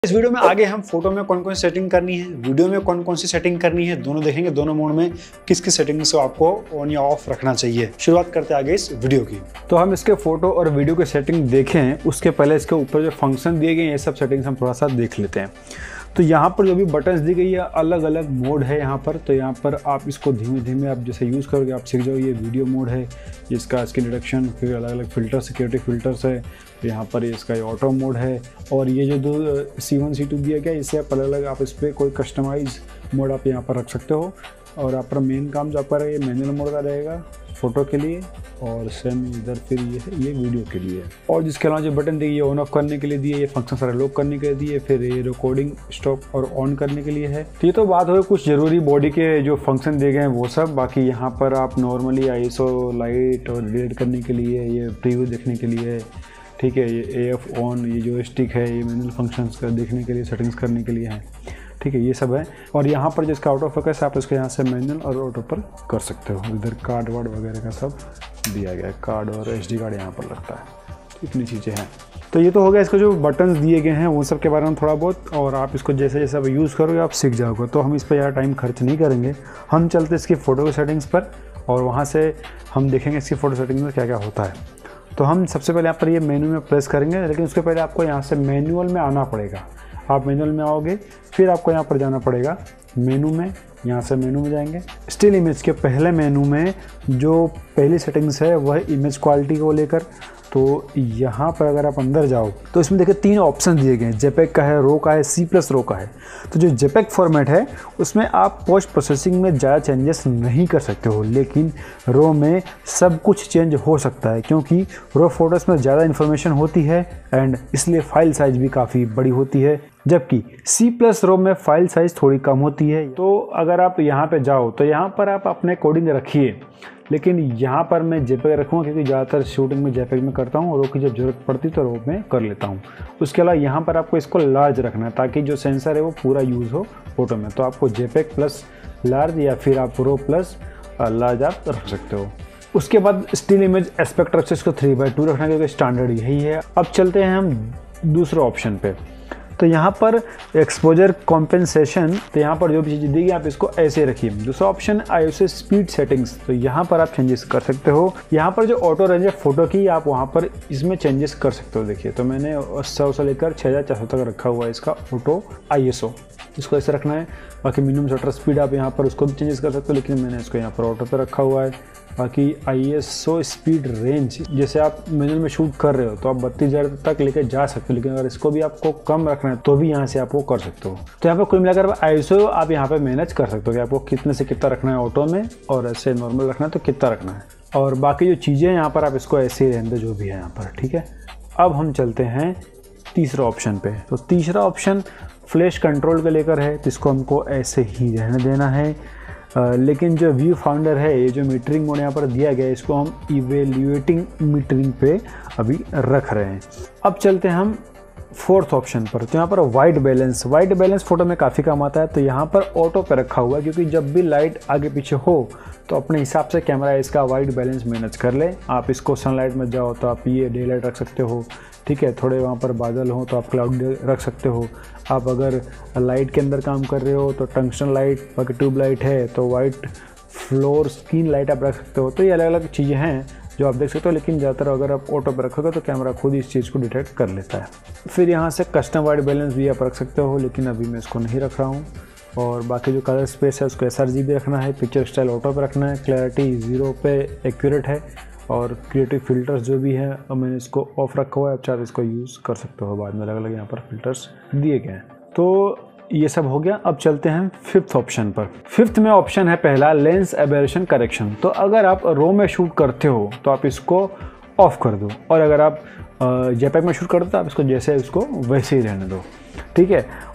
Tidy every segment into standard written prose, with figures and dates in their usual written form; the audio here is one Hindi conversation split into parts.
इस वीडियो में आगे हम फोटो में कौन कौन सी सेटिंग करनी है, वीडियो में कौन कौन सी सेटिंग करनी है, दोनों देखेंगे। दोनों मोड में किस किस सेटिंग से आपको ऑन या ऑफ रखना चाहिए। शुरुआत करते हैं आगे इस वीडियो की। तो हम इसके फोटो और वीडियो की सेटिंग देखें उसके पहले इसके ऊपर जो फंक्शन दिए गए हैं ये सब सेटिंग्स हम थोड़ा सा देख लेते हैं। तो यहाँ पर जो भी बटन्स दी गई है अलग अलग मोड है यहाँ पर। तो यहाँ पर आप इसको धीमे धीमे आप जैसे यूज़ करोगे आप सीख जाओगे। ये वीडियो मोड है, इसका स्क्रीन रिडक्शन, फिर अलग अलग फ़िल्टर सिक्योरिटी फ़िल्टर्स है। यहाँ पर इसका ऑटो मोड है और ये जो दो C1 C2 दिया गया इससे आप अलग अलग आप इस पर कोई कस्टमाइज मोड आप यहाँ पर रख सकते हो। और आपका मेन काम जो आपका रहेगा ये मैनुअल मोड का रहेगा फ़ोटो के लिए, और सेम इधर फिर ये है ये वीडियो के लिए। और जिसके अलावा जो बटन दिए ये ऑन ऑफ करने के लिए दिए, ये फंक्शन सारे लॉक करने के लिए दिए, फिर ये रिकॉर्डिंग स्टॉप और ऑन करने के लिए है। तो ये तो बात हो कुछ ज़रूरी बॉडी के जो फंक्शन दिए गए हैं वो सब। बाकी यहाँ पर आप नॉर्मली ISO लाइट और डिलीट करने के लिए, ये प्रीव्यू देखने के लिए, ठीक है, ये AF ऑन, ये जो स्टिक है ये मैनुअल फंक्शंस का देखने के लिए, सेटिंग्स करने के लिए है, ठीक है, ये सब है। और यहाँ पर जिसका ऑटो फोकस आप इसको यहाँ से मैनुअल और ऑटो पर कर सकते हो। इधर कार्ड वार्ड वगैरह का सब दिया गया है, कार्ड और SD कार्ड यहाँ पर लगता है। इतनी चीज़ें हैं। तो ये तो हो गया इसको जो बटन्स दिए गए हैं वो सब के बारे में थोड़ा बहुत, और आप इसको जैसे जैसे आप यूज़ करोगे आप सीख जाओगे। तो हम इस पर ज़्यादा टाइम खर्च नहीं करेंगे, हम चलते इसकी फ़ोटो की सेटिंग्स पर और वहाँ से हम देखेंगे इसकी फ़ोटो सेटिंग्स में क्या क्या होता है। तो हम सबसे पहले यहाँ पर ये मेन्यू में प्रेस करेंगे, लेकिन उसके पहले आपको यहाँ से मैनुअल में आना पड़ेगा। आप मैनुअल में आओगे फिर आपको यहाँ पर जाना पड़ेगा मेनू में। यहाँ से मेनू में जाएंगे, स्टिल इमेज के पहले मेनू में जो पहली सेटिंग्स है वह इमेज क्वालिटी को लेकर। तो यहाँ पर अगर आप अंदर जाओ तो इसमें देखिए 3 ऑप्शन दिए गए हैं, JPEG का है, RAW का है, C+RAW का है। तो जो JPEG फॉर्मेट है उसमें आप पोस्ट प्रोसेसिंग में ज़्यादा चेंजेस नहीं कर सकते हो, लेकिन RAW में सब कुछ चेंज हो सकता है क्योंकि RAW फोटोज़ में ज़्यादा इन्फॉर्मेशन होती है एंड इसलिए फाइल साइज़ भी काफ़ी बड़ी होती है, जबकि C+RAW में फाइल साइज़ थोड़ी कम होती है। तो अगर आप यहाँ पे जाओ तो यहाँ पर आप अपने कोडिंग रखिए, लेकिन यहाँ पर मैं JPEG रखूँगा क्योंकि ज़्यादातर शूटिंग में JPEG में करता हूँ और RAW की जब ज़रूरत पड़ती तो RAW में कर लेता हूँ। उसके अलावा यहाँ पर आपको इसको लार्ज रखना है ताकि जो सेंसर है वो पूरा यूज़ हो फोटो में। तो आपको JPEG प्लस लार्ज या फिर आप RAW प्लस लार्ज आप रख सकते हो। उसके बाद स्टिल इमेज एस्पेक्ट रेशियो इसको 3:2 रखना क्योंकि स्टैंडर्ड यही है। अब चलते हैं हम दूसरे ऑप्शन पे। तो यहाँ पर एक्सपोजर कॉम्पेंसेशन, तो यहाँ पर जो भी चीज़ दी गई आप इसको ऐसे रखिए। दूसरा ऑप्शन ISO स्पीड सेटिंग्स, तो यहाँ पर आप चेंजेस कर सकते हो। यहाँ पर जो ऑटो रेंज है फोटो की आप वहाँ पर इसमें चेंजेस कर सकते हो। देखिए तो मैंने 100 से लेकर 6400 तक रखा हुआ है इसका ऑटो ISO, इसको ऐसे रखना है। बाकी मिनिमम शटर स्पीड आप यहाँ पर उसको भी चेंजेस कर सकते हो, लेकिन मैंने इसको यहाँ पर ऑटो पे रखा हुआ है। बाकी ISO स्पीड रेंज, जैसे आप मैनुअल में शूट कर रहे हो तो आप 32,000 तक लेके जा सकते हो, लेकिन अगर इसको भी आपको कम रखना है तो भी यहाँ से आप वो कर सकते हो। तो यहाँ पर कुल मिलाकर ISO आप यहाँ पे मैनेज कर सकते हो कि आपको कितने से कितना रखना है ऑटो में, और ऐसे नॉर्मल रखना है तो कितना रखना है। और बाकी जो चीज़ें हैं यहाँ पर आप इसको ऐसे ही रहने दो जो भी है यहाँ पर, ठीक है। अब हम चलते हैं तीसरा ऑप्शन पे। तो तीसरा ऑप्शन फ्लैश कंट्रोल के लेकर है, तो इसको हमको ऐसे ही रहने देना है। लेकिन जो व्यू फाउंडर है, ये जो मीटरिंग मोड यहाँ पर दिया गया है, इसको हम इवेल्युएटिंग मीटरिंग पे अभी रख रहे हैं। अब चलते हैं हम फोर्थ ऑप्शन पर। तो यहाँ पर वाइट बैलेंस फोटो में काफ़ी काम आता है। तो यहाँ पर ऑटो पे रखा हुआ है क्योंकि जब भी लाइट आगे पीछे हो तो अपने हिसाब से कैमरा इसका वाइट बैलेंस मैनेज कर ले। आप इसको सनलाइट में जाओ तो आप ये डे लाइट रख सकते हो, ठीक है। थोड़े वहाँ पर बादल हो तो आप क्लाउड रख सकते हो। आप अगर लाइट के अंदर काम कर रहे हो तो टंगस्टन लाइट, बाकी ट्यूब लाइट है तो वाइट फ्लोर स्क्रीन लाइट आप रख सकते हो। तो ये अलग अलग चीज़ें हैं जो आप देख सकते हो, लेकिन ज़्यादातर अगर आप ऑटो पर रखोगे तो कैमरा खुद इस चीज़ को डिटेक्ट कर लेता है। फिर यहाँ से कस्टम वाइट बैलेंस भी आप रख सकते हो, लेकिन अभी मैं इसको नहीं रख रहा हूँ। और बाकी जो कलर स्पेस है उसको sRGB रखना है, पिक्चर स्टाइल ऑटो पे रखना है, क्लैरिटी 0 पे एक्यूरेट है, और क्रिएटिव फिल्टर्स जो भी है अब मैंने इसको ऑफ रखा हुआ है। आप चाहे इसको यूज़ कर सकते हो, बाद में अलग अलग यहाँ पर फिल्टर्स दिए गए हैं। तो ये सब हो गया। अब चलते हैं फिफ्थ ऑप्शन पर। फिफ्थ में ऑप्शन है पहला लेंस एबेरेशन करेक्शन। तो अगर आप RAW में शूट करते हो तो आप इसको ऑफ कर दो, और अगर आप JPEG में शूट करते हो तो आप इसको जैसे इसको वैसे ही रहने दो, ठीक है।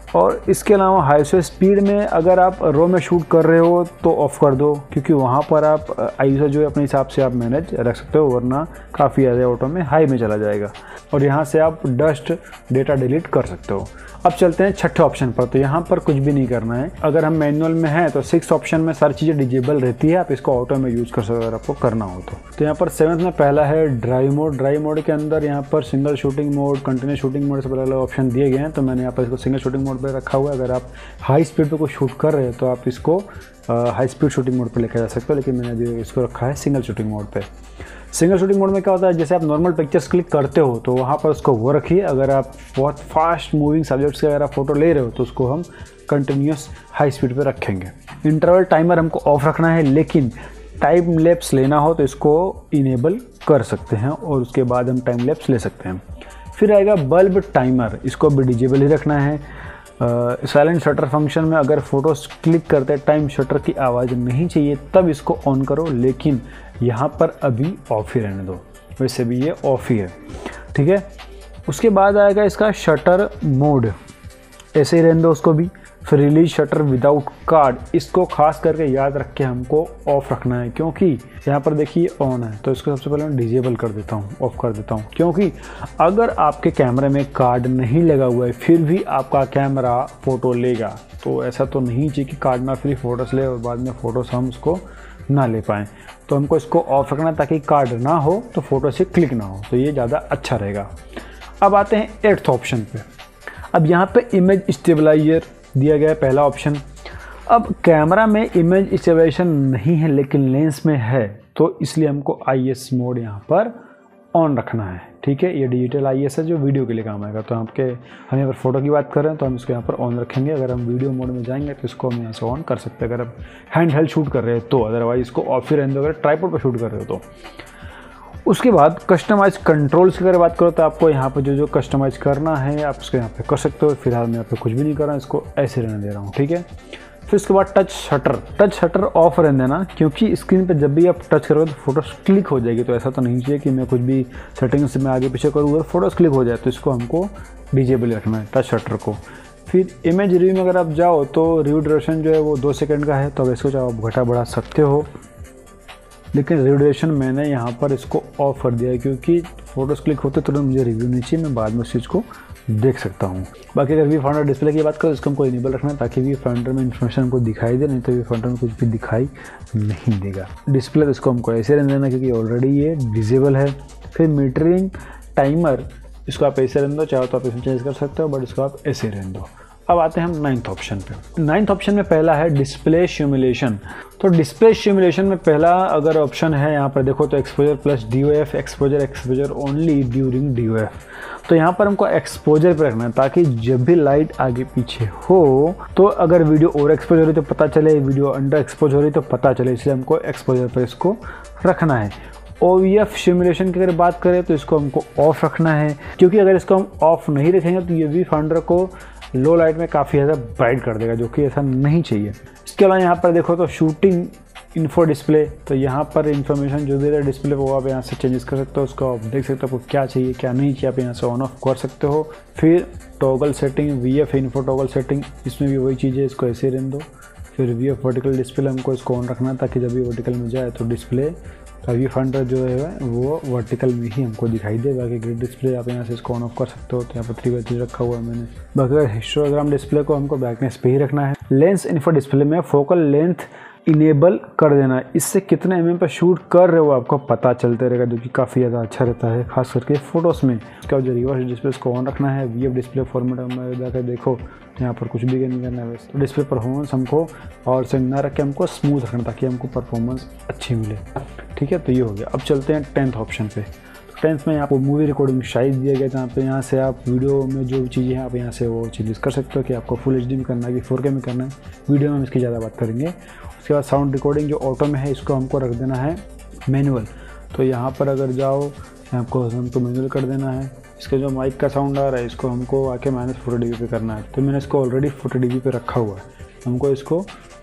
और इसके अलावा हाईएसओ स्पीड में अगर आप रो में शूट कर रहे हो तो ऑफ़ कर दो, क्योंकि वहाँ पर आप आईएसओ जो है अपने हिसाब से आप मैनेज रख सकते हो, वरना काफ़ी ज़्यादा ऑटो में हाई में चला जाएगा। और यहाँ से आप डस्ट डेटा डिलीट कर सकते हो। अब चलते हैं छठे ऑप्शन पर। तो यहाँ पर कुछ भी नहीं करना है। अगर हम मैनुअल में हैं तो 6 ऑप्शन में सारी चीज़ें डिजेबल रहती है, आप इसको ऑटो में यूज़ कर सकते हो अगर आपको करना हो तो यहाँ पर 7th में पहला है ड्राइव मोड। ड्राइव मोड के अंदर यहाँ पर single shooting mode, continuous shooting mode से अलग अलग ऑप्शन दिए गए हैं। तो मैंने यहाँ पर इसको सिंगल शूटिंग मोड पर रखा हुआ है। अगर आप हाई स्पीड पर कोई शूट कर रहे हो तो आप इसको हाई स्पीड शूटिंग मोड पर लेकर जा सकते हो, लेकिन मैंने अभी इसको रखा है सिंगल शूटिंग मोड पे। सिंगल शूटिंग मोड में क्या होता है, जैसे आप नॉर्मल पिक्चर्स क्लिक करते हो तो वहाँ पर उसको वो रखिए। अगर आप बहुत फास्ट मूविंग सब्जेक्ट्स के अगर आप फोटो ले रहे हो तो उसको हम कंटिन्यूस हाई स्पीड पे रखेंगे। इंटरवल टाइमर हमको ऑफ रखना है, लेकिन टाइम लैप्स लेना हो तो इसको इनेबल कर सकते हैं और उसके बाद हम टाइम लैप्स ले सकते हैं। फिर आएगा बल्ब टाइमर, इसको भी डिजेबल ही रखना है। साइलेंट शटर फंक्शन में अगर फ़ोटोज़ क्लिक करते टाइम शटर की आवाज़ नहीं चाहिए तब इसको ऑन करो, लेकिन यहाँ पर अभी ऑफ ही रहने दो, वैसे भी ये ऑफ ही है, ठीक है। उसके बाद आएगा इसका शटर मोड, ऐसे ही रहने दो उसको भी। फिर रिलीज शटर विदाउट कार्ड, इसको खास करके याद रख के हमको ऑफ रखना है, क्योंकि यहाँ पर देखिए ऑन है तो इसको सबसे पहले मैं डिजेबल कर देता हूँ, ऑफ कर देता हूँ। क्योंकि अगर आपके कैमरे में कार्ड नहीं लगा हुआ है फिर भी आपका कैमरा फ़ोटो लेगा, तो ऐसा तो नहीं चाहिए कि कार्ड ना फ्री फ़ोटोस ले और बाद में फ़ोटोस हम उसको ना ले पाएँ। तो हमको इसको ऑफ रखना है ताकि कार्ड ना हो तो फ़ोटो से क्लिक ना हो, तो ये ज़्यादा अच्छा रहेगा। अब आते हैं 8th ऑप्शन पे। अब यहाँ पे इमेज स्टेबलाइजर दिया गया है पहला ऑप्शन। अब कैमरा में इमेज स्टेबलाइजेशन नहीं है लेकिन लेंस में है, तो इसलिए हमको IS मोड यहाँ पर ऑन रखना है, ठीक है। ये डिजिटल IS है जो वीडियो के लिए काम आएगा। तो हम यहाँ पर फ़ोटो की बात कर रहे हैं तो हम इसको यहाँ पर ऑन रखेंगे। अगर हम वीडियो मोड में जाएंगे तो इसको हम यहाँ से ऑन कर सकते हैं अगर आप हैंड हेल्ड शूट कर रहे हो तो, अदरवाइज इसको ऑफ ही रहने दो अगर ट्राइपॉड पर शूट कर रहे हो तो। उसके बाद कस्टमाइज कंट्रोल्स की अगर बात करो तो आपको यहाँ पर जो कस्टमाइज़ करना है आप उसको यहाँ पे कर सकते हो। फिलहाल मैं यहाँ पे कुछ भी नहीं कर रहा हूँ, इसको ऐसे रहने दे रहा हूँ, ठीक है। फिर उसके बाद टच शटर ऑफ रहने देना, क्योंकि स्क्रीन पे जब भी आप टच करोगे तो फोटोज़ क्लिक हो जाएगी। तो ऐसा तो नहीं चाहिए कि मैं कुछ भी सेटिंग्स से मैं आगे पीछे करूँ और फोटोज़ क्लिक हो जाए, तो इसको हमको डिजेबल रखना है टच शटर को। फिर इमेज रिव्यू में अगर आप जाओ तो रिव्यू ड्यूरेशन जो है वो 2 सेकंड का है, तो अब इसको चाहो आप घटा बढ़ा सकते हो, लेकिन रिव्यू ड्यूरेशन मैंने यहाँ पर इसको ऑफ कर दिया है क्योंकि फ़ोटोज़ क्लिक होते तुरंत मुझे रिव्यू नहीं चाहिए, मैं बाद में उस चीज़ को देख सकता हूँ। बाकी अगर व्यू फाइंडर डिस्प्ले की बात करो इसको हमको इनेबल रखना है ताकि व्यू फाइंडर में इन्फॉर्मेशन हमको दिखाई दे, नहीं तो व्यू फाइंडर में कुछ भी दिखाई नहीं देगा। डिस्प्ले तो इसको हमको ऐसे रहने देना क्योंकि ऑलरेडी ये डिसेबल है। फिर मीटरिंग टाइमर, इसको आप ऐसे रहने दो, चाहो तो आप इसमें चेंज कर सकते हो, बट इसको आप ऐसे रहने दो। अब आते हैं हम 9th ऑप्शन पे। 9th ऑप्शन में पहला है डिस्प्ले सिमुलेशन। तो डिस्प्ले सिमुलेशन में पहला अगर ऑप्शन है यहाँ पर देखो तो exposure plus DOF, exposure only during DOF। तो यहाँ पर हमको एक्सपोजर पे रखना है ताकि जब भी लाइट आगे पीछे हो तो अगर वीडियो ओवर एक्सपोज हो रही तो पता चले, वीडियो अंडर एक्सपोज हो रही तो पता चले, इसलिए हमको एक्सपोजर पर इसको रखना है। OVF सिमुलेशन की अगर बात करें तो इसको हमको ऑफ रखना है, क्योंकि अगर इसको हम ऑफ नहीं रखेंगे तो ये व्यू फाइंडर को लो लाइट में काफ़ी ज़्यादा ब्राइट कर देगा, जो कि ऐसा नहीं चाहिए। इसके अलावा यहाँ पर देखो तो शूटिंग इन्फो डिस्प्ले, तो यहाँ पर इंफॉर्मेशन जो दे रहा है डिस्प्ले वो आप यहाँ से चेंजेस कर सकते हो, उसको आप देख सकते हो आपको क्या चाहिए क्या नहीं चाहिए, आप यहाँ से ऑन ऑफ कर सकते हो। फिर toggle setting VF info toggle setting, इसमें भी वही चीज़ है, इसको ऐसे रहने दो। फिर VF वर्टिकल डिस्प्ले हमको इसको ऑन रखना है ताकि जब भी वर्टिकल में जाए तो डिस्प्ले का व्यू फाइंडर जो है वो वर्टिकल में ही हमको दिखाई दे। बाकी ग्रिड डिस्प्ले आप यहाँ से इसको ऑन ऑफ कर सकते हो, तो यहाँ पर 3x3 रखा हुआ है मैंने। बाकी अगर हिस्टोग्राम डिस्प्ले को हमको ब्राइटनेस पे ही रखना है। लेंस इन्फो डिस्प्ले में फोकल लेंथ इनेबल कर देना, इससे कितने mm पर शूट कर रहे हो आपको पता चलते रहेगा, जो कि काफ़ी ज़्यादा अच्छा रहता है खास करके फ़ोटोज़ में। इसका जो रिवर्स डिस्प्ले इसको ऑन रखना है। VF डिस्प्ले फॉर्मेट में जाकर देखो यहाँ पर कुछ भी नहीं करना है, बस तो डिस्प्ले परफॉर्मेंस हमको और से ना रख के हमको स्मूथ रखना ताकि हमको परफॉर्मेंस अच्छी मिले, ठीक है। तो ये हो गया। अब चलते हैं 10th ऑप्शन पे। 10th में आपको मूवी रिकॉर्डिंग साइज़ दिया गया था, यहाँ पे यहाँ से आप वीडियो में जो भी चीज़ें हैं आप यहाँ से वो चेंजेस कर सकते हो कि आपको फुल HD में करना है कि 4K में करना है। वीडियो में हम इसकी ज़्यादा बात करेंगे। उसके बाद साउंड रिकॉर्डिंग जो ऑटो में है इसको हमको रख देना है मैनुअल। तो यहाँ पर अगर जाओ हमको मैनुअल कर देना है। इसका जो माइक का साउंड आ रहा है इसको हमको आके -40 dB पे करना है, तो मैंने इसको ऑलरेडी 40 dB पे रखा हुआ है, हमको इसको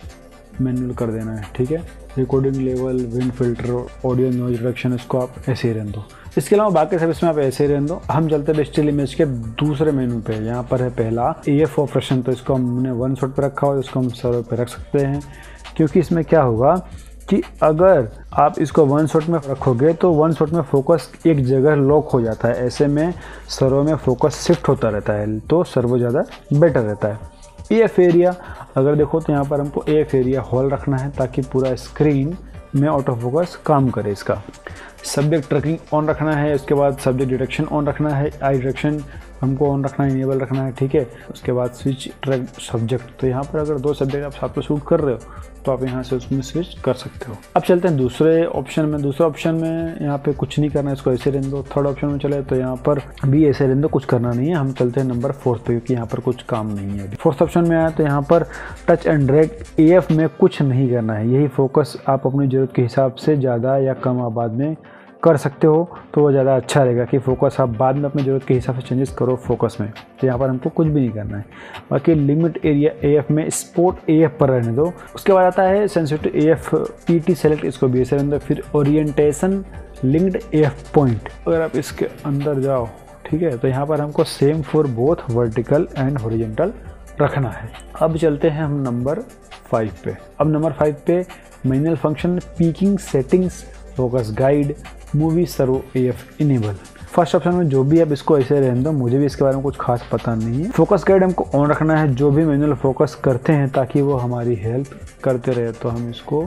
मैनुअल कर देना है, ठीक है। Recording level, wind filter, audio noise reduction, इसको आप ऐसे ही रहने दो। इसके अलावा बाकी सब इसमें आप ऐसे ही रहने दो। हम चलते हैं स्टिल इमेज के दूसरे मेनू पे। यहाँ पर है पहला AF ऑपरेशन, तो इसको हमने 1 शॉट पे रखा हुआ है, इसको हम सर्वर पे रख सकते हैं, क्योंकि इसमें क्या होगा कि अगर आप इसको 1 शॉट में रखोगे तो 1 शॉट में फोकस एक जगह लॉक हो जाता है, ऐसे में सर्वर में फोकस शिफ्ट होता रहता है, तो सर्वर ज़्यादा बेटर रहता है। AF एरिया अगर देखो तो यहाँ पर हमको AF एरिया हॉल रखना है ताकि पूरा स्क्रीन में ऑटो फोकस काम करे। इसका सब्जेक्ट ट्रैकिंग ऑन रखना है, उसके बाद सब्जेक्ट डिटेक्शन ऑन रखना है, आई डिटेक्शन हमको ऑन रखना है, इनेबल रखना है, ठीक है। उसके बाद स्विच ट्रैक सब्जेक्ट, तो यहाँ पर अगर 2 सब्जेक्ट आप साथ में शूट कर रहे हो तो आप यहाँ से उसमें स्विच कर सकते हो। अब चलते हैं दूसरे ऑप्शन में। दूसरे ऑप्शन में यहाँ पे कुछ नहीं करना है, इसको ऐसे रहने दो। थर्ड ऑप्शन में चले तो यहाँ पर भी ऐसे रहने दो, कुछ करना नहीं है। हम चलते हैं नंबर 4 पे, क्योंकि यहाँ पर कुछ काम नहीं है। फोर्थ ऑप्शन में आया तो यहाँ पर टच एंड ड्रैग AF में कुछ नहीं करना है, यही फोकस आप अपनी ज़रूरत के हिसाब से ज़्यादा या कम आबाद में कर सकते हो, तो वो ज़्यादा अच्छा रहेगा कि फोकस आप बाद में अपनी ज़रूरत के हिसाब से चेंजेस करो फोकस में। तो यहाँ पर हमको कुछ भी नहीं करना है। बाकी लिमिट एरिया AF में स्पोर्ट AF पर रहने दो। उसके बाद आता है सेंसिटिव AF PT सेलेक्ट, इसको भी ऐसे रहने दो। फिर ओरिएंटेशन लिंक्ड AF पॉइंट, अगर आप इसके अंदर जाओ, ठीक है, तो यहाँ पर हमको same for both vertical and horizontal रखना है। अब चलते हैं हम नंबर 5 पे। अब नंबर 5 पे manual function peaking settings focus guide movie servo AF enable. First option में जो भी आप इसको ऐसे रहने दो, मुझे भी इसके बारे में कुछ खास पता नहीं है। फोकस गाइड हमको ऑन रखना है, जो भी मैनुअल फोकस करते हैं ताकि वो हमारी हेल्प करते रहे, तो हम इसको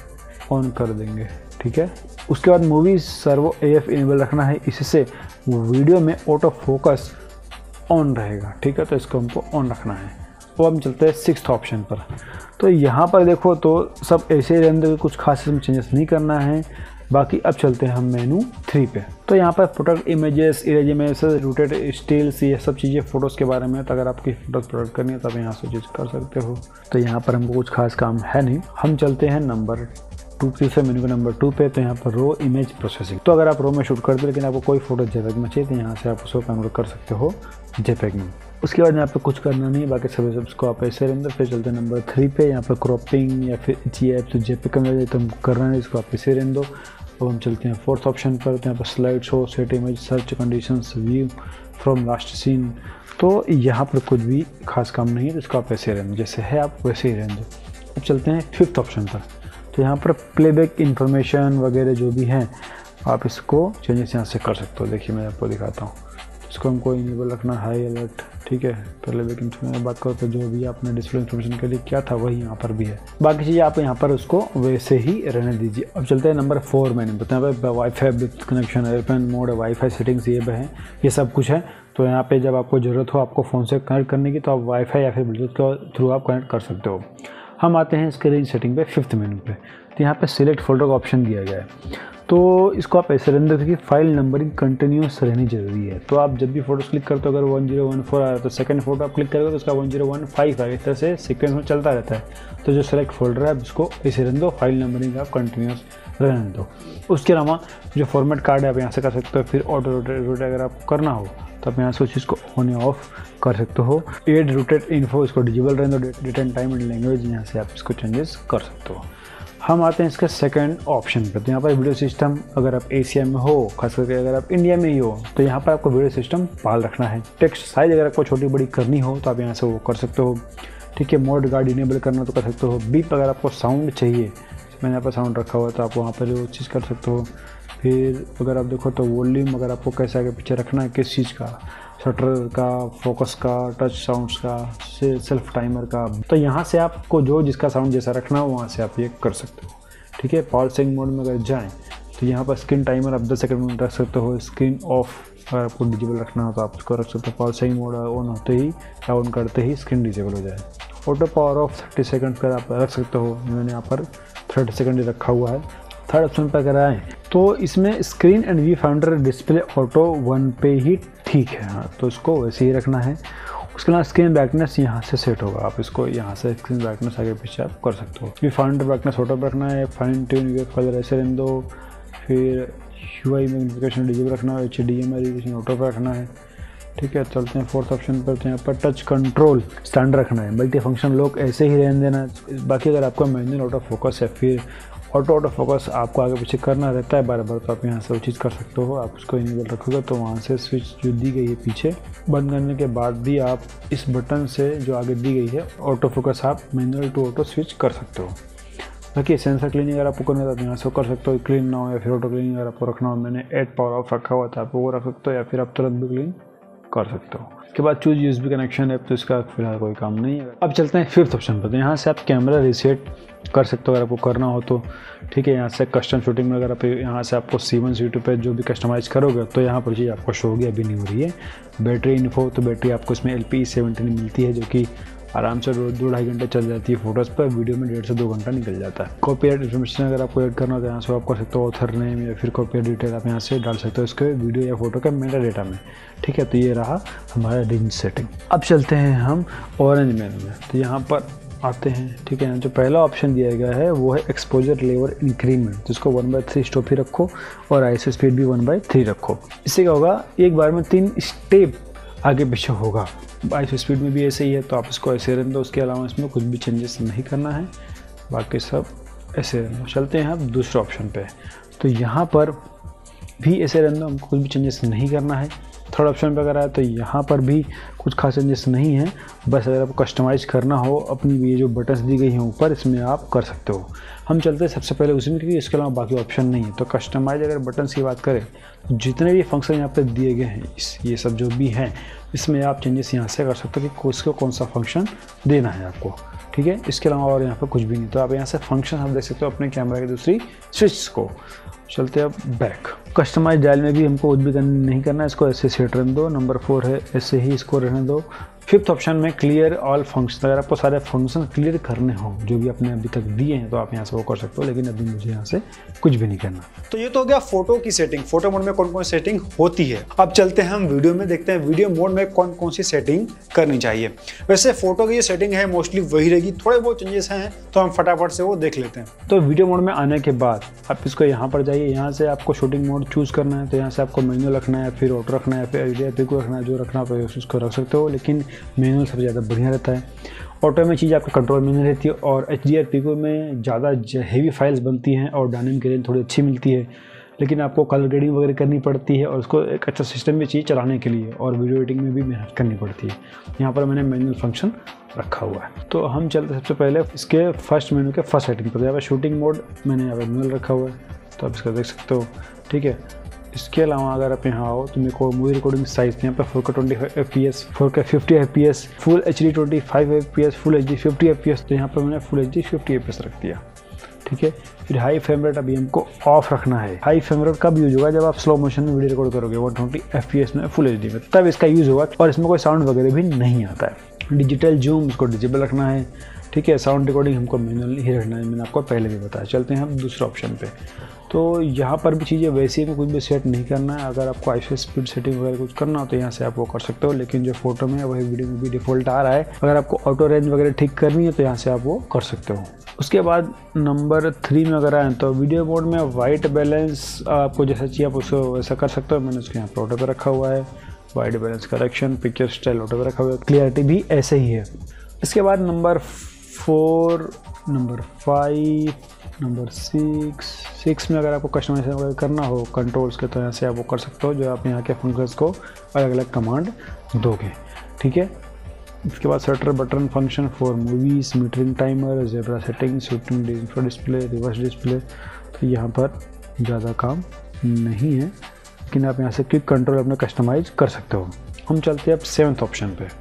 ऑन कर देंगे, ठीक है। उसके बाद मूवी सर्वो AF इनेबल रखना है, इससे वीडियो में ऑटो फोकस ऑन रहेगा, ठीक है, तो इसको हमको ऑन रखना है। तो हम चलते हैं 6th ऑप्शन पर। तो यहाँ पर देखो तो सब ऐसे ही रहने दो, कुछ खास चेंजेस नहीं करना है। बाकी अब चलते हैं हम मेनू 3 पे। तो यहाँ पर protect images, erase images, rotate stills, ये सब चीज़ें फ़ोटोज़ के बारे में। तो अगर आपकी फ़ोटोज़ प्रोडक्ट करनी है तो आप यहाँ से चीज़ कर सकते हो। तो यहाँ पर हमको कुछ खास काम है नहीं। हम चलते हैं नंबर 2 तीसरे मेनू के नंबर 2 पे। तो यहाँ पर रो इमेज प्रोसेसिंग। तो अगर आप रो में शूट करते हो लेकिन आपको कोई फोटो JPEG में चाहिए तो यहाँ से आप उसको कन्वर्ट कर सकते हो JPEG में। उसके बाद यहाँ पे कुछ करना नहीं है, बाकी सभी सबको आप ऐसे रहने दो। फिर चलते हैं नंबर 3 पे। यहाँ पर क्रॉपिंग या फिर GIF तो JPEG कन्वर्ट तो हमको करना है, इसको आप ऐसे रहने दो। अब हम चलते हैं 4th ऑप्शन पर। तो यहाँ पर slide show, set image, search conditions, view from last seen. तो यहाँ पर कुछ भी खास काम नहीं है, तो इसको आप ऐसे रहने दो, जैसे है आप वैसे ही रहने दो। अब चलते हैं 5th ऑप्शन पर। तो यहाँ पर प्लेबैक इन्फॉर्मेशन वगैरह जो भी हैं आप इसको चेंजेस यहाँ से कर सकते हो। देखिए मैं आपको दिखाता हूँ। इसको हमको इनेबल रखना हाई अलर्ट, ठीक है। प्लेबैक इन्फॉर्मेशन बात करो तो जो भी आपने डिस्प्ले इन्फॉर्मेशन के लिए क्या था वही यहाँ पर भी है। बाकी चीज़ें आप यहाँ पर उसको वैसे ही रहने दीजिए। अब चलते हैं नंबर 4 में। यहाँ पर wifi connection, airplane mode, wifi settings ये है, ये सब कुछ है। तो यहाँ पे जब आपको ज़रूरत हो आपको फ़ोन से कनेक्ट करने की, तो आप वाईफाई या फिर ब्लूटूथ के थ्रू आप कनेक्ट कर सकते हो। हम आते हैं स्क्रीन सेटिंग पे 5th मेनू पे। तो यहाँ पे सिलेक्ट फोल्डर का ऑप्शन दिया गया है। तो इसको आप ऐसे रहने दो कि फाइल नंबरिंग कंटिन्यूस रहनी जरूरी है। तो आप जब भी फोटोज़ क्लिक करते हो, अगर 1014 आया तो सेकंड फोटो आप क्लिक करोगे तो उसका 1015 आएगा। इस तरह से सीक्वेंस में चलता रहता है। तो जो सेलेक्ट फोल्डर है उसको ऐसे रहने दो, फाइल नंबरिंग आप कंटिन्यूस रहने दो। उसके अलावा जो फॉर्मेट कार्ड है आप यहाँ से कर सकते हो। फिर ऑटो रोटेट अगर आपको करना हो तो आप यहाँ से उस चीज़ को ऑन या ऑफ कर सकते हो। एड रूटेड इन्फो, इसको डिजेबल रहने दो। Date and time and language, यहाँ से आप इसको चेंजेस कर सकते हो। हम आते हैं इसका सेकंड ऑप्शन पर। तो यहाँ पर वीडियो सिस्टम, अगर आप एशिया में हो, खास करके अगर आप इंडिया में ही हो, तो यहाँ पर आपको वीडियो सिस्टम पाल रखना है। टेक्स्ट साइज अगर आपको छोटी बड़ी करनी हो तो आप यहाँ से वो कर सकते हो, ठीक है। मोड गार्ड इनेबल करना तो कर सकते हो। बीप अगर आपको साउंड चाहिए, मैंने यहाँ पर साउंड रखा हुआ है तो आप वहाँ पर वो चीज़ कर सकते हो। फिर अगर आप देखो तो वॉल्यूम अगर आपको कैसे आगे पीछे रखना है, किस चीज़ का, शटर का, फोकस का, टच साउंड्स का, सेल्फ टाइमर का, तो यहाँ से आपको जो जिसका साउंड जैसा रखना हो वहाँ से आप ये कर सकते हो, ठीक है। पावर सेविंग मोड में अगर जाएँ तो यहाँ पर स्क्रीन टाइमर आप 10 सेकंड में रख सकते हो। स्क्रीन ऑफ अगर आपको डिजेबल रखना हो तो आप इसको रख सकते हो। पावर सेविंग मोड ऑन होते ही या ऑन करते ही स्क्रीन डिजेबल हो जाए। ऑटो पावर ऑफ 30 सेकंड पर आप रख सकते हो। मैंने यहाँ पर 30 सेकंड ही रखा हुआ है। थर्ड ऑप्शन पर अगर आए तो इसमें screen and viewfinder display auto 1 पे ही ठीक है, हाँ, तो इसको वैसे ही रखना है। उसके अलावा स्क्रीन ब्राइटनेस यहाँ से सेट होगा, आप इसको यहाँ से स्क्रीन ब्राइटनेस आगे पीछे आप कर सकते हो। व्यू फाउंडर ब्राइटनेस ऑटो पर रखना है। फाइन ट्यून व्यू कलर ऐसे रहने दो। फिर UI मैग्निफिकेशन डिजेबल रखना है। HDMI रेजोल्यूशन ऑटो पर रखना है, ठीक है। चलते हैं 4th ऑप्शन पर। तो यहाँ पर टच कंट्रोल स्टैंडर्ड रखना है। मल्टी फंक्शन लॉक ऐसे ही रहने देना। बाकी अगर आपका मैनुअल ऑटो फोकस है, फिर ऑटो फोकस आपको आगे पीछे करना रहता है बार बार, तो आप यहाँ से वो चीज़ कर सकते हो। आप उसको इनेबल रखोगे तो वहाँ से स्विच जो दी गई है पीछे बंद करने के बाद भी आप इस बटन से जो आगे दी गई है ऑटो फोकस आप मैनुअल टू ऑटो स्विच कर सकते हो। देखिए सेंसर क्लीनिंग अगर आपको करना है तो यहाँ से कर सकते हो, क्लीन ना हो या फिर ऑटो क्लीनिंग अगर आपको रखना हो, मैंने 8 पावर ऑफ रखा हुआ था, आप वो रख सकते हो या फिर आप तुरंत भी क्लीन कर सकते हो। इसके बाद चूज यूएसबी कनेक्शन है, तो इसका फिलहाल कोई काम नहीं है। अब चलते हैं 5th ऑप्शन पर। तो यहाँ से आप कैमरा रीसेट कर सकते हो अगर आपको करना हो तो, ठीक है। यहाँ से कस्टम शूटिंग में अगर आप यहाँ से आपको C1 C2 पे जो भी कस्टमाइज़ करोगे तो यहाँ पर चीज़ आपको शो होगी, अभी नहीं हो रही है। बैटरी इन्फो, तो बैटरी आपको इसमें LP17 मिलती है जो कि आराम से 2-2.5 घंटे चल जाती है फोटोज़ पर, वीडियो में 1.5 से 2 घंटा निकल जाता है। कॉपीराइट इन्फॉर्मेशन अगर आपको ऐड करना हो तो यहाँ से आप कर सकते हो, ऑथर नेम या फिर कॉपीराइट डिटेल आप यहाँ से डाल सकते हो इसके वीडियो या फोटो के मेटा डेटा में, ठीक है। तो ये रहा हमारा रेंज सेटिंग। अब चलते हैं हम ऑरेंज मेनू में। तो यहाँ पर आते हैं, ठीक है। जो पहला ऑप्शन दिया गया है वो है एक्सपोजर लेवल इंक्रीमेंट, जिसको 1/3 स्टॉप ही रखो और आईएसओ स्पीड भी 1/3 रखो। इससे क्या होगा, एक बार में 3 स्टेप आगे पीछे होगा। आईएसओ स्पीड में भी ऐसे ही है, तो आप इसको ऐसे रहने दो। उसके अलावा इसमें कुछ भी चेंजेस नहीं करना है, बाकी सब ऐसे रहने दो। चलते हैं अब दूसरे ऑप्शन पे। तो यहाँ पर भी ऐसे रहने दो, हमको कुछ भी चेंजेस नहीं करना है। थर्ड ऑप्शन पे अगर आए तो यहाँ पर भी कुछ खास चेंजेस नहीं है, बस अगर आपको कस्टमाइज़ करना हो अपनी ये जो बटन्स दी गई हैं ऊपर, इसमें आप कर सकते हो। हम चलते हैं सबसे पहले उसी में, क्योंकि इसके अलावा बाकी ऑप्शन नहीं है। तो कस्टमाइज अगर बटन्स की बात करें तो जितने भी फंक्शन यहाँ पे दिए गए हैं, ये सब जो भी हैं, इसमें आप चेंजेस यहाँ से कर सकते हो कि उसको कौन सा फंक्शन देना है आपको, ठीक है। इसके अलावा और यहाँ पर कुछ भी नहीं। तो आप यहाँ से फंक्शन आप देख सकते हो अपने कैमरा की दूसरी स्विच को। चलते हैं अब बैक। कस्टमाइज डायल में भी हमको कुछ भी नहीं करना है, इसको ऐसे सेट रहने दो। नंबर 4 है, ऐसे ही इसको रहने दो। 5th ऑप्शन में क्लियर ऑल फंक्शन, अगर आपको सारे फंक्शन क्लियर करने हो जो भी आपने अभी तक दिए हैं तो आप यहाँ से वो कर सकते हो, लेकिन अभी मुझे यहाँ से कुछ भी नहीं करना। तो ये तो हो गया फोटो की सेटिंग, फोटो मोड में कौन कौन सेटिंग होती है। अब चलते हैं हम वीडियो में, देखते हैं वीडियो मोड में कौन कौन सी सेटिंग करनी चाहिए। वैसे फोटो की जो सेटिंग है मोस्टली वही रहेगी, थोड़े बहुत चेंजेस हैं तो हम फटाफट से वो देख लेते हैं। तो वीडियो मोड में आने के बाद आप इसको यहाँ पर जाइए, यहाँ से आपको शूटिंग मोड चूज करना है। तो यहाँ से आपको मैनुअल रखना है, फिर ऑटो रखना है, फिर HDR को रखना है, जो रखना हो उसको रख सकते हो, लेकिन मैनुअल सबसे ज़्यादा बढ़िया रहता है। ऑटो में चीज़ आपका कंट्रोल में नहीं रहती है, और HDR पिको में ज़्यादा हेवी फाइल्स बनती हैं और डायनेमिक की रेंज थोड़ी अच्छी मिलती है, लेकिन आपको कलर ग्रेडिंग वगैरह करनी पड़ती है और उसको एक अच्छा सिस्टम भी चाहिए चलाने के लिए, और वीडियो एडिटिंग में भी मेहनत करनी पड़ती है। यहाँ पर मैंने मैनुअल फंक्शन रखा हुआ है। तो हम चलते सबसे पहले इसके फर्स्ट मेनू के फर्स्ट सेटिंग पर। यहाँ पर शूटिंग मोड मैंने यहाँ पर मैनुअल रखा हुआ है, तो आप इसका देख सकते हो, ठीक है। इसके अलावा अगर आप यहाँ आओ तो मेरे को मूवी रिकॉर्डिंग साइज यहाँ पर 4K 25 FPS, 4K 50 FPS, full HD 25 FPS, full HD 50 FPS। तो यहाँ पर मैंने फुल HD 50 FPS रख दिया, ठीक है। फिर हाई फ्रेम रेट अभी हमको ऑफ रखना है। हाई फ्रेम रेट कब यूज होगा, जब आप स्लो मोशन में वीडियो रिकॉर्ड करोगे 120 FPS में फुल HD में, तब इसका यूज़ होगा। और इसमें कोई साउंड वगैरह भी नहीं आता है। डिजिटल जूम इसको डिजेबल रखना है, ठीक है। साउंड रिकॉर्डिंग हमको मैनुअली ही रखना है, मैंने आपको पहले भी बताया। चलते हैं हम दूसरे ऑप्शन पे। तो यहाँ पर भी चीज़ें वैसे ही, कुछ भी सेट नहीं करना है। अगर आपको आईएसओ स्पीड सेटिंग वगैरह कुछ करना हो तो यहाँ से आप वो कर सकते हो, लेकिन जो फोटो में वही वीडियो में भी डिफ़ॉल्ट आ रहा है। अगर आपको ऑटो रेंज वगैरह ठीक करनी है तो यहाँ से आप वो कर सकते हो। उसके बाद नंबर 3 में अगर आए तो वीडियो मोड में वाइट बैलेंस आपको जैसा चाहिए आप उसको वैसा कर सकते हो। मैंने उसको यहाँ पर ऑटो पे रखा हुआ है। White balance correction, picture style auto पे रखा हुआ है, क्लियरिटी भी ऐसे ही है। इसके बाद नंबर 4, नंबर 5, नंबर 6 में अगर आपको कस्टमाइजेशन वगैरह करना हो कंट्रोल्स के, तो यहाँ से आप वो कर सकते हो, जो आप यहाँ के फंक्शंस को अलग अलग कमांड दोगे, ठीक है। इसके बाद shutter button function for movies, metering timer, zebra setting, shooting display, reverse display. तो यहाँ पर ज़्यादा काम नहीं है, लेकिन आप यहाँ से क्विक कंट्रोल अपना कस्टमाइज कर सकते हो। हम चलते हैं अब 7th ऑप्शन पे।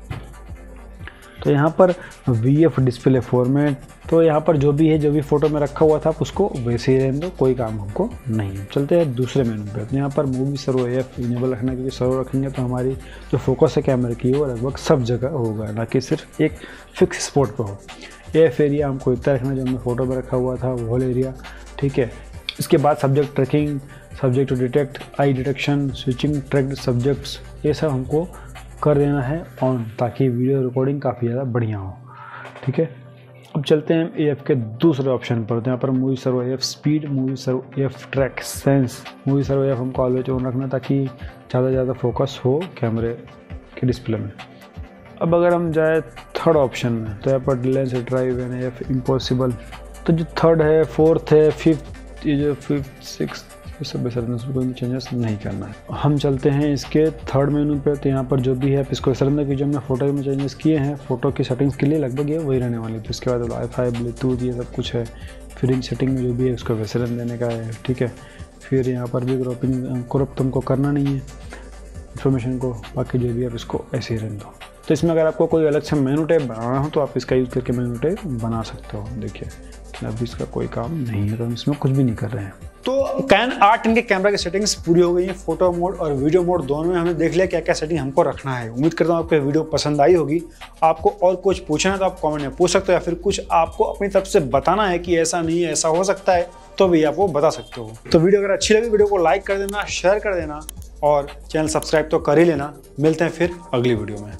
तो यहाँ पर VF डिस्प्ले फॉर्मेट, तो यहाँ पर जो भी है, जो भी फोटो में रखा हुआ था उसको वैसे ही रहने दो, कोई काम हमको नहीं है। चलते हैं दूसरे मेनू पे। तो यहाँ पर मूवी सर्वो AF इनेबल रखना, क्योंकि सर्वो रखेंगे तो हमारी जो फोकस है कैमरे की वो लगभग सब जगह होगा, ना कि सिर्फ एक फिक्स स्पॉट पर हो। AF एरिया हमको इतना रखना जो हमने फोटो में रखा हुआ था, वो एरिया, ठीक है। इसके बाद subject tracking, subject to detect, eye detection, switching tracked subjects, ये सब हमको कर देना है ऑन, ताकि वीडियो रिकॉर्डिंग काफ़ी ज़्यादा बढ़िया हो, ठीक है। अब चलते हैं AF के दूसरे ऑप्शन पर। तो यहाँ पर movie servo AF speed, movie servo AF track sense. Movie servo AF हमको ऑलवेज ऑन रखना, ताकि ज़्यादा से ज़्यादा फोकस हो कैमरे के डिस्प्ले में। अब अगर हम जाए थर्ड ऑप्शन में, तो यहाँ पर lens drive and AF impossible, तो जो थर्ड है, फोर्थ है, फिफ्थ, ये जो फिफ्थ सिक्स सब बेसरंदा कोई चेंजेस नहीं करना है। हम चलते हैं इसके थर्ड मेनू पे। तो यहाँ पर जो भी है आप इसको बेसरंदा की जो हमने फोटो में चेंजेस किए हैं, फोटो की सेटिंग्स के लिए लगभग ये वही रहने वाली। तो इसके बाद वाईफाई, ब्लूटूथ, ये सब कुछ है। फिर इन सेटिंग में जो भी है उसको बेसरंद देने का है, ठीक है। फिर यहाँ पर भी क्रॉप तुमको करना नहीं है इन्फॉर्मेशन को, बाकी जो भी आप इसको ऐसे ही रहने दो। तो इसमें अगर आपको कोई अलग से मेनू टैब बनाना हो तो आप इसका यूज़ करके मेनू टैब बना सकते हो। देखिए अभी इसका कोई काम नहीं है, तो हम इसमें कुछ भी नहीं कर रहे हैं। तो कैन R10 के कैमरा की सेटिंग्स पूरी हो गई है। फोटो मोड और वीडियो मोड दोनों में हमने देख लिया क्या क्या सेटिंग हमको रखना है। उम्मीद करता हूँ आपको वीडियो पसंद आई होगी। आपको और कुछ पूछना है तो आप कमेंट में पूछ सकते हो, या फिर कुछ आपको अपनी तरफ से बताना है कि ऐसा नहीं है, ऐसा हो सकता है, तो भी आप वो बता सकते हो। तो वीडियो अगर अच्छी लगी, वीडियो को लाइक कर देना, शेयर कर देना और चैनल सब्सक्राइब तो कर ही लेना। मिलते हैं फिर अगली वीडियो में।